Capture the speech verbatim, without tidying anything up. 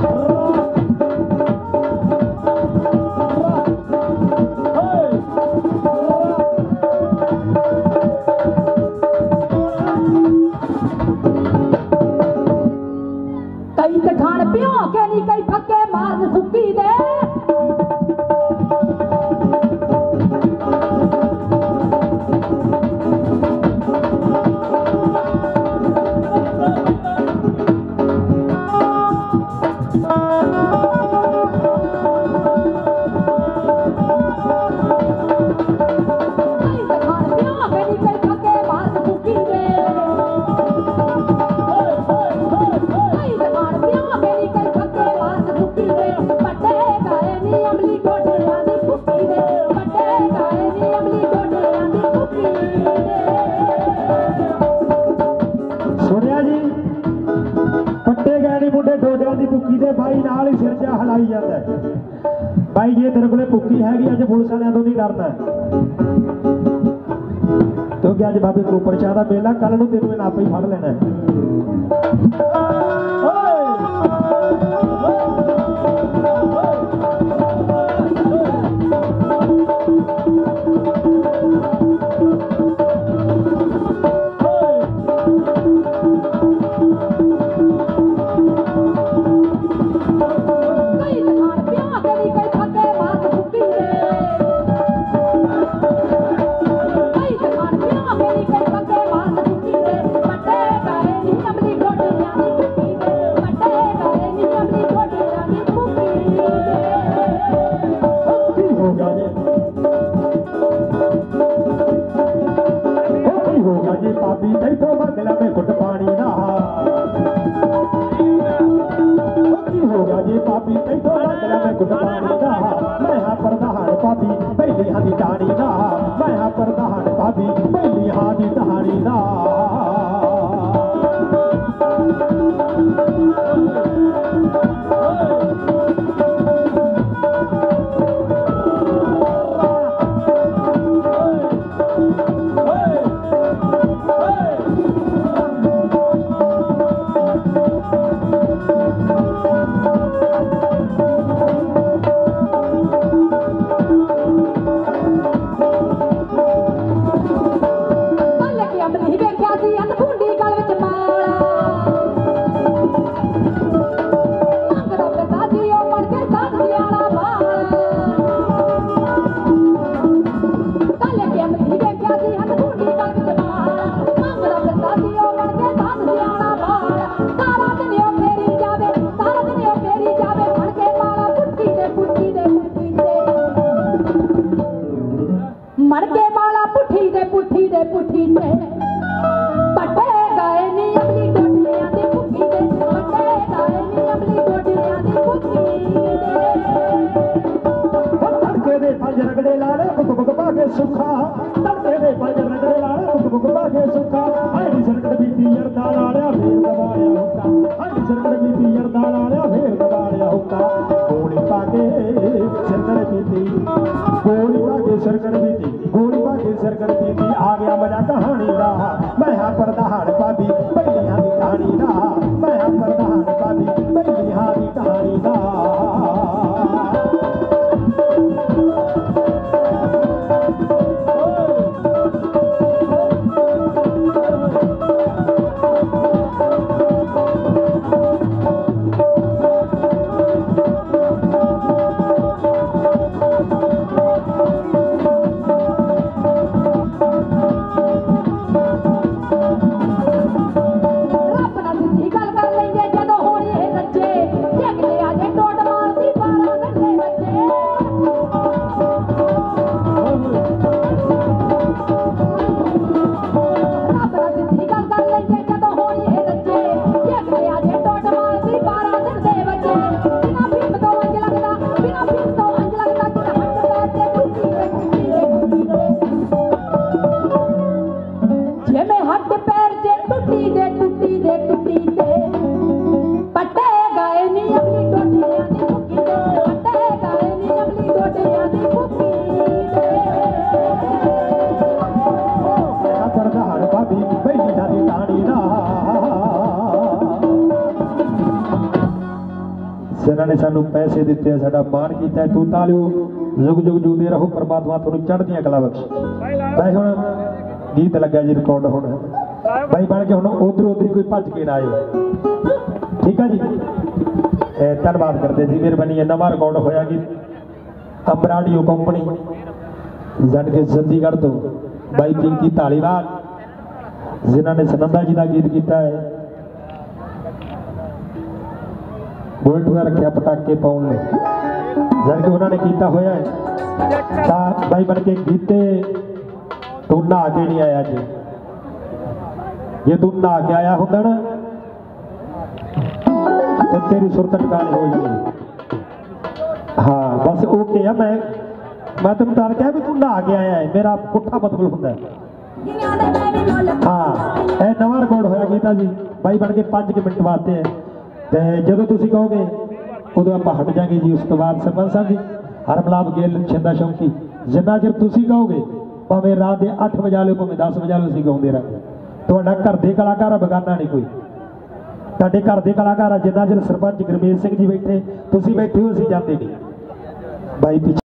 कई ते खान पियो के नहीं कई फके मारन सुक्की दे भाई जे तेरे को भुक्की हैगी अज पुलिस वाले तो नहीं डरना क्योंकि अज बाबे कोपर चाह का मेला कल नूं तेनों आप ही फड़ लेना ਜਿਨ੍ਹਾਂ ਨੇ ਸਾਨੂੰ ਪੈਸੇ ਦਿੱਤੇ ਆ, ਸਾਡਾ ਮਾਣ ਕੀਤਾ। ਤੂੰ ਤਾਲਿਓ ਜੁਗ ਜੁਗ ਜੂਦੇ ਰਹੋ, ਪਰਮਾਤਮਾ ਤੁਹਾਨੂੰ ਚੜ੍ਹਦੀਆਂ ਕਲਾ ਬਖਸ਼ੇ। ਬਾਈ ਹੁਣ ਗੀਤ ਲੱਗਾ ਜੀ ਰਿਕਾਰਡ, ਹੁਣ ਬਾਈ ਬਣ ਕੇ ਹੁਣ ਉਧਰ ਉਧਰ ਕੋਈ ਭੱਜ ਕੇ ਨਾ ਆਇਓ, ਠੀਕ ਆ ਜੀ। ਧੰਨਵਾਦ ਕਰਦੇ ਜੀ, ਮਿਹਰਬਾਨੀ। ਨਵਾਂ ਰਿਕਾਰਡ ਹੋਇਆ ਕਿ ਅੰਬਰਾਡੀਓ ਕੰਪਨੀ ਜਨ ਕੇ ਚੰਡੀਗੜ੍ਹ ਤੋਂ ਬਾਈ ਪਿੰਕੀ ਧਾਲੀਵਾਲ, ਜਿਨ੍ਹਾਂ ਨੇ ਸੁਨੰਦਾ ਜੀ ਦਾ ਗੀਤ ਕੀਤਾ ਹੈ। ਬੁਲਟ ਦਾ ਰੱਖਿਆ ਪਟਾਕੇ ਪਾਉਣ ਨੂੰ, ਜਦ ਕਿ ਉਹਨਾਂ ਨੇ ਕੀਤਾ ਹੋਇਆ ਹੈ। ਤਾਂ ਬਾਈ ਬਣ ਕੇ ਗੀਤੇ ਤੂੰ ਨਹਾ ਕੇ ਨਹੀਂ ਆਇਆ ਜੀ, ਜੇ ਤੂੰ ਨਹਾ ਕੇ ਆਇਆ ਹੁੰਦਾ ਨਾ ਤੇ ਤੇਰੀ ਸੁਰਤ ਟਿਕਾਣੇ ਹੋ ਜਾਣੀ। ਹਾਂ ਬਸ ਓਕੇ ਆ, ਮੈਂ ਮੈਂ ਤੈਨੂੰ ਤਾਂ ਕਿਹਾ ਵੀ ਤੂੰ ਨਹਾ ਕੇ ਆਇਆ ਹੈ, ਮੇਰਾ ਪੁੱਠਾ ਮਤਲਬ ਹੁੰਦਾ ਹੈ। ਹਾਂ ਇਹ ਨਵਾਂ ਰਿਕਾਰਡ ਹੋਇਆ ਗੀਤਾ ਜੀ, ਬਾਈ ਬਣ ਕੇ ਪੰਜ ਕੁ ਮਿੰਟ ਵਾਸਤੇ ਹੈ। ਤੇ ਜਦੋਂ ਤੁਸੀਂ ਕਹੋਗੇ ਉਦੋਂ ਆਪਾਂ ਹਟ ਜਾਾਂਗੇ ਜੀ। ਉਸ ਤੋਂ ਬਾਅਦ ਸਰਪੰਚ ਸਾਹਿਬ ਜੀ ਹਰਮਲਾਪ ਗਿੱਲ ਛਿੰਦਾ ਸ਼ੌਂਕੀ, ਜਿੰਨਾ ਚਿਰ ਤੁਸੀਂ ਕਹੋਗੇ ਭਾਵੇਂ ਰਾਤ ਦੇ ਅੱਠ ਵਜਾ ਲਿਓ ਭਾਵੇਂ ਦਸ ਵਜਾ ਲਿਓ, ਅਸੀਂ ਗਾਉਂਦੇ ਰਹਾਂਗੇ। ਤੁਹਾਡਾ ਘਰ ਦੇ ਕਲਾਕਾਰ ਆ, ਬਗਾਨਾ ਨਹੀਂ ਕੋਈ। ਤੁਹਾਡੇ ਘਰ ਦੇ ਕਲਾਕਾਰ ਆ, ਜਿੰਨਾ ਚਿਰ ਸਰਪੰਚ ਗੁਰਮੇਲ ਸਿੰਘ ਜੀ ਬੈਠੇ, ਤੁਸੀਂ ਬੈਠੇ ਹੋ, ਅਸੀਂ ਜਾਂਦੇ ਨਹੀਂ ਬਾਈ।